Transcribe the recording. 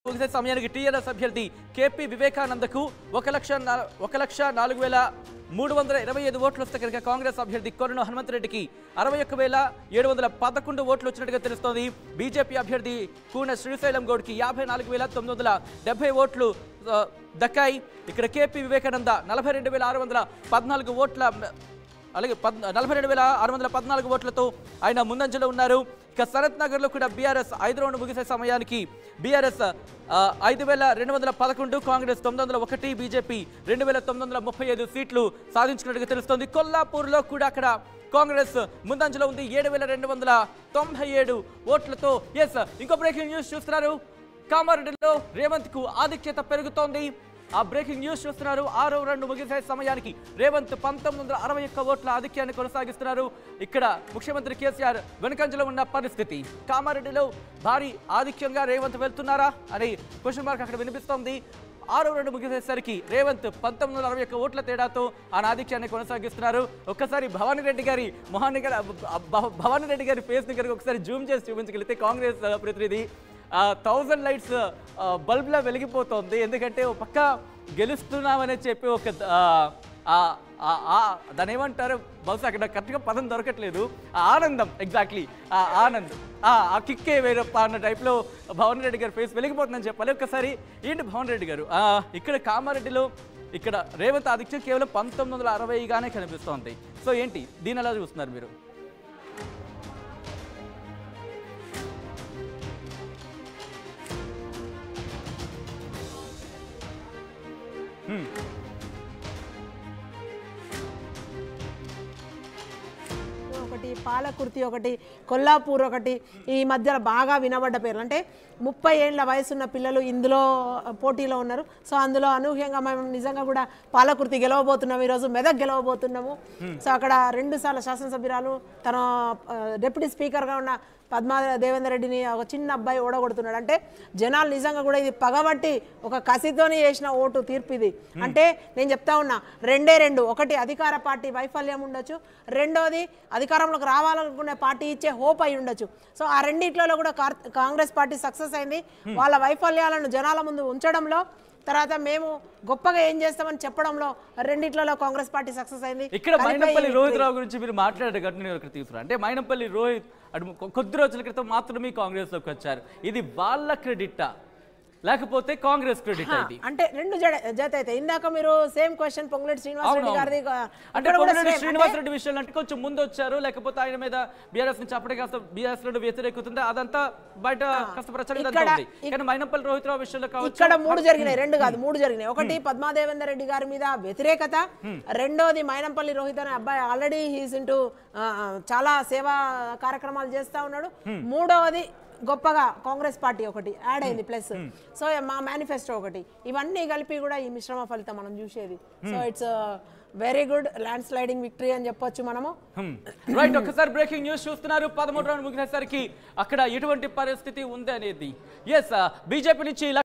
ముగిసే సమయానికి టీఆర్ఎస్ అభ్యర్థి కేపీ వివేకానందకు 1,04,325 ఓట్లు వస్తే కనుక కాంగ్రెస్ అభ్యర్థి కొర్రను హనుమంతరెడ్డికి 61,711 ఓట్లు వచ్చినట్టుగా తెలుస్తోంది. బీజేపీ అభ్యర్థి కూన శ్రీశైలం గౌడ్కి 54,970 ఓట్లు దక్కాయి. ఇక్కడ కేపీ వివేకానంద 42,614 ఓట్ల అలాగే 42,614 ఓట్లతో ఆయన ముందంజలో ఉన్నారు. ఇక సనత్ నగర్లో కూడా బీఆర్ఎస్ 5 రౌండ్ ముగిసే సమయానికి బీఆర్ఎస్ 5,211, కాంగ్రెస్ 901, బీజేపీ 2,935 సీట్లు సాధించినట్టుగా తెలుస్తోంది. కొల్లాపూర్లో కూడా అక్కడ కాంగ్రెస్ ముందంజలో ఉంది 7,297 ఓట్లతో. ఇంకో బ్రేకింగ్ న్యూస్ చూస్తున్నారు. కామారెడ్డిలో రేవంత్ కు ఆధిక్యత పెరుగుతోంది. ఆ బ్రేకింగ్ న్యూస్ చూస్తున్నారు. 6వ రౌండ్ ముగిసే సమయానికి రేవంత్ 1961 ఓట్ల ఆధిక్యాన్ని కొనసాగిస్తున్నారు. ఇక్కడ ముఖ్యమంత్రి కేసీఆర్ వెనుకంజలో ఉన్న పరిస్థితి. కామారెడ్డిలో భారీ ఆధిక్యంగా రేవంత్ వెళ్తున్నారా అని క్వశ్చన్ మార్క్ అక్కడ వినిపిస్తోంది. 6వ రౌండ్ ముగిసేసరికి రేవంత్ 1961 ఓట్ల తేడాతో ఆ ఆధిక్యాన్ని కొనసాగిస్తున్నారు. ఒక్కసారి భవానీ రెడ్డి గారి ఫేస్ ని కనుక ఒకసారి జూమ్ చేసి చూపించగలిగితే కాంగ్రెస్ ప్రతినిధి 1000 లైట్స్ బల్బ్లా వెలిగిపోతుంది. ఎందుకంటే ఒక పక్క గెలుస్తున్నామని చెప్పి ఒక దాని ఏమంటారు, బహుశా అక్కడ కరెక్ట్గా పదం దొరకట్లేదు. ఆనందం, ఎగ్జాక్ట్లీ ఆ ఆనందం, ఆ కిక్కే వేరప్ప అన్న టైప్లో భవన్ రెడ్డి గారి ఫేస్ వెలిగిపోతుందని చెప్పాలి. ఒక్కసారి ఏంటి భవన్ రెడ్డి గారు, ఇక్కడ కామారెడ్డిలో ఇక్కడ రేవంత్ ఆధిక్యం కేవలం 1960గానే కనిపిస్తోంది. సో ఏంటి దీని ఎలా చూస్తున్నారు మీరు? ఒకటి పాలకుర్తి, ఒకటి కొల్లాపూర్, ఒకటి ఈ మధ్యలో బాగా వినబడ్డ పేర్లు. అంటే 30 ఏళ్ల వయసున్న పిల్లలు ఇందులో పోటీలో ఉన్నారు. సో అందులో అనూహ్యంగా మేము నిజంగా కూడా పాలకుర్తి గెలవబోతున్నాము, ఈరోజు మెదక్ గెలవబోతున్నాము. సో అక్కడ 2 సార్లు శాసనసభ్యురాలు, తన డిప్యూటీ స్పీకర్గా ఉన్న పద్మా దేవేందర్ రెడ్డిని ఒక చిన్న అబ్బాయి ఓడగొడుతున్నాడు. అంటే జనాలు నిజంగా కూడా ఇది పగబట్టి ఒక కసితోని చేసిన ఓటు తీర్పు ఇది. అంటే నేను చెప్తా ఉన్నా, 2 ఒకటి అధికార పార్టీ వైఫల్యం ఉండొచ్చు, రెండోది అధికారంలోకి రావాలనుకునే పార్టీ ఇచ్చే హోప్ అయి ఉండొచ్చు. సో ఆ రెండిట్లలో కూడా కాంగ్రెస్ పార్టీ సక్సెస్ అయింది. వాళ్ళ వైఫల్యాలను జనాల ముందు ఉంచడంలో, తర్వాత మేము గొప్పగా ఏం చేస్తామని చెప్పడంలో రెండిట్లలో కాంగ్రెస్ పార్టీ సక్సెస్ అయింది. ఇక్కడ మైనంపల్లి రోహిత్ రావు గురించి మీరు మాట్లాడే ఘటన తీసుకున్నారు. అంటే మైనంపల్లి రోహిత్ కొద్ది రోజుల క్రితం మాత్రమే కాంగ్రెస్ లోకి వచ్చారు. ఇది వాళ్ళ క్రెడిటా లేకపోతే కాంగ్రెస్ క్రెడిట్? అంటే 2 జత అయితే ఇందాక మీరు సేమ్ క్వశ్చన్ పొంగులేటి శ్రీనివాస్ రెడ్డి గారిది. అంటే పొంగులేటి శ్రీనివాస్ రెడ్డి విషయంలో అంటే కొంచెం ముందు వచ్చారు, లేకపోతే ఆయన మీద బీఆర్ఎస్ నుంచి అప్పటికే కాస్త బీఆర్ఎస్ లో వ్యతిరేకుతుంది, అదంతా బయట కాస్త ప్రచారం. కానీ మైనంపల్లి రోహిత్ రావు విషయంలో ఇక్కడ 3 జరిగినాయి, 2 కాదు 3 జరిగినాయి. ఒకటి పద్మా దేవేందర్ రెడ్డి గారి మీద వ్యతిరేకత, రెండోది మైనంపల్లి రోహిత్ అనే అబ్బాయి ఆల్రెడీ హీస్ ఇంటూ చాలా సేవా కార్యక్రమాలు చేస్తా ఉన్నాడు, మూడవది గొప్పగా కాంగ్రెస్ పార్టీ ఒకటి యాడ్ అయింది ప్లస్. సో మా మేనిఫెస్టో ఒకటి, ఇవన్నీ కలిపి కూడా ఈ మిశ్రమ ఫలితం మనం చూసేది. So it's very good land sliding victory అని చెప్పొచ్చు మనము. రైట్, ఒక్కసారి బ్రేకింగ్ న్యూస్ చూస్తున్నారు. 13వ రౌండ్ ముగిసేసరికి అక్కడ ఎటువంటి పరిస్థితి ఉంది అనేది. బీజేపీ నుంచి